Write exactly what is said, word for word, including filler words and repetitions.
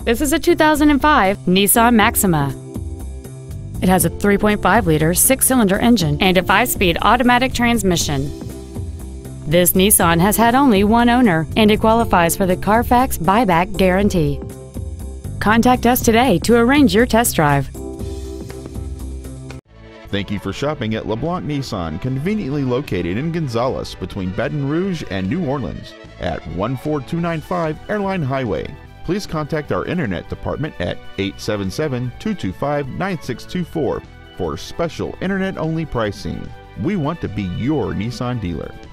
This is a two thousand five Nissan Maxima. It has a three point five liter six-cylinder engine and a five-speed automatic transmission. This Nissan has had only one owner, and it qualifies for the Carfax buyback guarantee. Contact us today to arrange your test drive. Thank you for shopping at LeBlanc Nissan, conveniently located in Gonzales between Baton Rouge and New Orleans at one four two nine five Airline Highway. Please contact our internet department at eight seven seven, two two five, nine six two four for special internet-only pricing. We want to be your Nissan dealer.